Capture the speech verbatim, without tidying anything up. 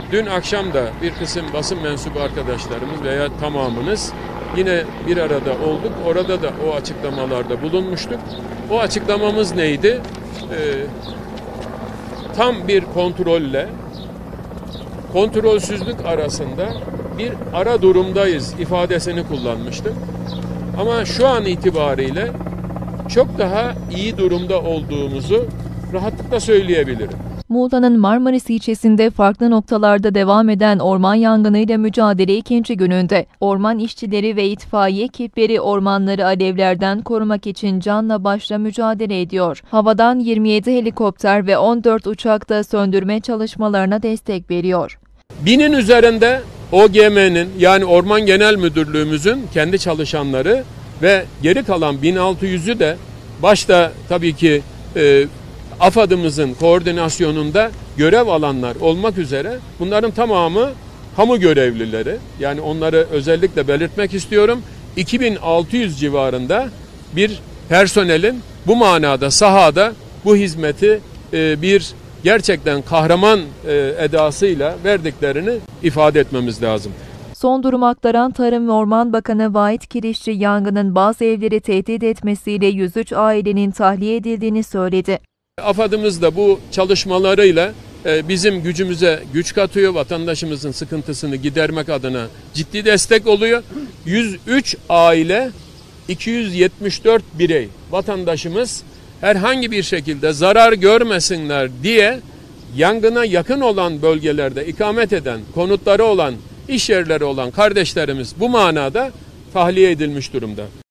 Dün akşam da bir kısım basın mensubu arkadaşlarımız veya tamamınız yine bir arada olduk. Orada da o açıklamalarda bulunmuştuk. O açıklamamız neydi? Ee, tam bir kontrolle kontrolsüzlük arasında bir ara durumdayız ifadesini kullanmıştık. Ama şu an itibariyle çok daha iyi durumda olduğumuzu rahatlıkla söyleyebilirim. Muğla'nın Marmaris ilçesinde farklı noktalarda devam eden orman yangınıyla mücadele ikinci gününde orman işçileri ve itfaiye ekipleri ormanları alevlerden korumak için canla başla mücadele ediyor. Havadan yirmi yedi helikopter ve on dört uçak da söndürme çalışmalarına destek veriyor. Binin üzerinde O G M'nin yani Orman Genel Müdürlüğümüzün kendi çalışanları ve geri kalan bin altı yüzü de başta tabii ki e, AFAD'ımızın koordinasyonunda görev alanlar olmak üzere bunların tamamı kamu görevlileri. Yani onları özellikle belirtmek istiyorum. iki bin altı yüz civarında bir personelin bu manada sahada bu hizmeti e, bir gerçekten kahraman e, edasıyla verdiklerini ifade etmemiz lazım. Son durum aktaran Tarım ve Orman Bakanı Vahit Kirişçi yangının bazı evleri tehdit etmesiyle yüz üç ailenin tahliye edildiğini söyledi. AFAD'ımız da bu çalışmalarıyla bizim gücümüze güç katıyor. Vatandaşımızın sıkıntısını gidermek adına ciddi destek oluyor. yüz üç aile, iki yüz yetmiş dört birey vatandaşımız herhangi bir şekilde zarar görmesinler diye yangına yakın olan bölgelerde ikamet eden, konutları olan, iş yerleri olan kardeşlerimiz bu manada tahliye edilmiş durumda.